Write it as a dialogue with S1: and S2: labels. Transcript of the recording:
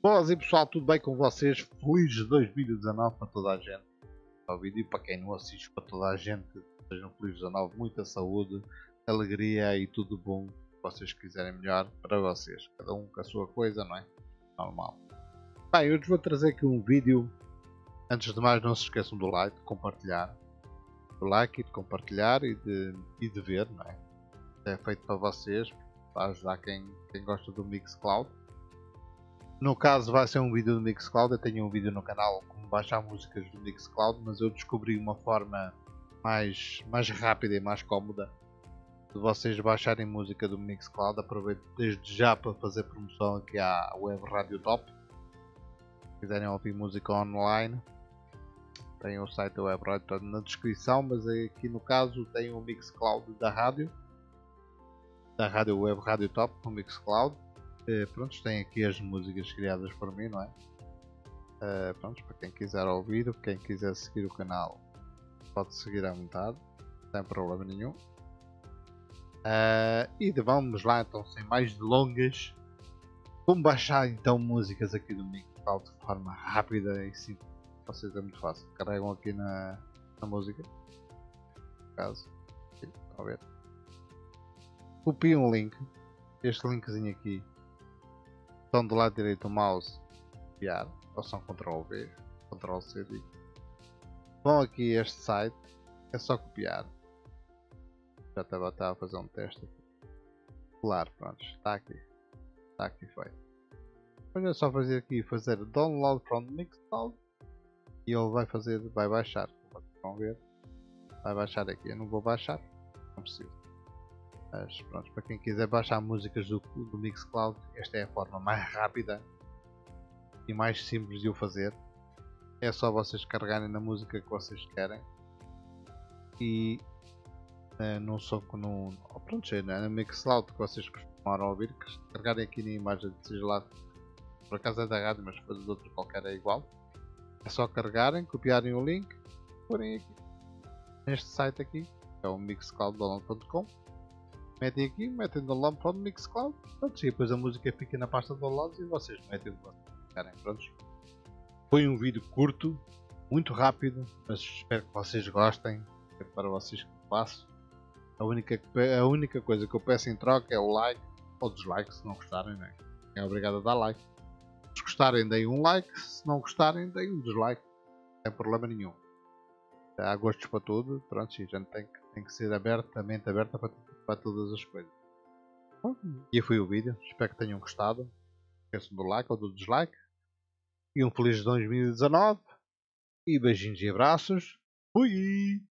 S1: Boas e pessoal, tudo bem com vocês? Feliz 2019 para toda a gente. O vídeo para quem não assiste, para toda a gente, sejam felizes 2019, muita saúde, alegria e tudo bom que vocês quiserem melhor para vocês. Cada um com a sua coisa, não é? Normal. Bem, eu vos vou trazer aqui um vídeo. Antes de mais, não se esqueçam do like, de compartilhar. Do like e de compartilhar e de ver, não é? É feito para vocês, para ajudar quem gosta do Mixcloud. No caso vai ser um vídeo do Mixcloud, eu tenho um vídeo no canal como baixar músicas do Mixcloud, mas eu descobri uma forma mais rápida e mais cómoda de vocês baixarem música do Mixcloud. Aproveito desde já para fazer promoção aqui à Web Radio Top. Se quiserem ouvir música online, tem o site da Web Radio Top na descrição, mas aqui no caso tem o Mixcloud da rádio Web Radio Top, o Mixcloud. Pronto, tem aqui as músicas criadas por mim, não é? Pronto, para quem quiser ouvir, quem quiser seguir o canal pode seguir à vontade, sem problema nenhum. E vamos lá então, sem mais delongas, como baixar então músicas aqui do Mixcloud de forma rápida e simples. Vocês é muito fácil, carregam aqui na música, no caso, aqui, estão a ver? Copiam o link, este linkzinho aqui. Estão do lado direito do mouse, copiar, opção Ctrl V, Ctrl C, vão aqui a este site, é só copiar. Já estava a fazer um teste aqui. Claro, pronto, está aqui feito. Depois é só fazer aqui, fazer download from Mixcloud e ele vai baixar, como vocês vão ver, vai baixar aqui. Eu não vou baixar, não preciso. Mas pronto, para quem quiser baixar músicas do Mixcloud, esta é a forma mais rápida e mais simples de o fazer. É só vocês carregarem na música que vocês querem e na Mixcloud que vocês costumaram ouvir, carregarem aqui na imagem de seja lá, por acaso é da rádio, mas depois de outra qualquer é igual. É só carregarem, copiarem o link, porem aqui neste site aqui, que é o mixclouddownload.com. Metem aqui, metem download para o Mixcloud, pronto, e depois a música fica na pasta de downloads e vocês metem o que vocês querem, prontos. Foi um vídeo curto, muito rápido, mas espero que vocês gostem, é para vocês que faço. A única coisa que eu peço em troca é o like ou dislike, se não gostarem, né? É obrigado a dar like. Se gostarem, deem um like, se não gostarem, deem um dislike, não tem problema nenhum. Há gostos para tudo, pronto, e a gente tem que ser mente aberta para todas as coisas. E foi o vídeo, espero que tenham gostado. Não esqueçam do like ou do dislike. E um feliz 2019. E beijinhos e abraços. Fui!